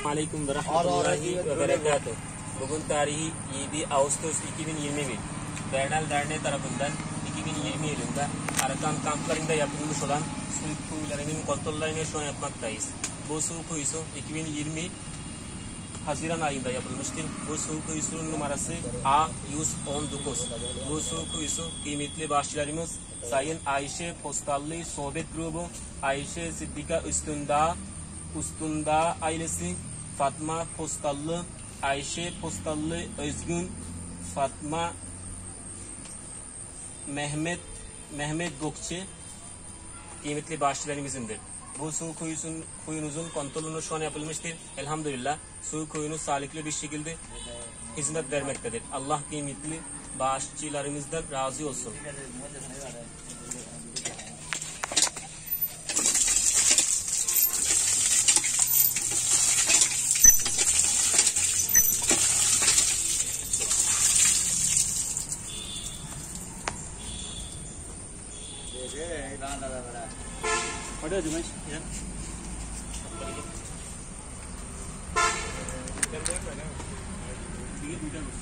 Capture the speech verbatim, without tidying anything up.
Aleyküm ve rahmetullahi ve berekatuhu. Bugün tarihi yedi Ağustos iki bin yirmi bir. Bernal Derneği tarafından iki bin yirmi yılında Arakan kamplarında yapılmış olan su kuyularının kontrollerini şu an yapmaktayız. Bu su kuyusu iki bin yirmi Haziran ayında yapılmıştır. Bu su kuyusunun numarası A yüz on dokuz. Bu su kuyusu kıymetli başçılarımız Sayın Ayşe Postallı Sohbet Grubu, Ayşe Sıddika Üstündağ, Üstündağ ailesi, Fatma Postallı, Ayşe Postallı Özgün, Fatma Mehmet Mehmet Gökçe kıymetli başçılarımızındır. Bu su kuyusun, kuyunuzun kontrolünü şu an yapılmıştır. Elhamdülillah su kuyunu sağlıklı bir şekilde hizmet vermektedir. Allah kıymetli bağışçılarımızdan razı olsun. Ada Jumat ya. Tiga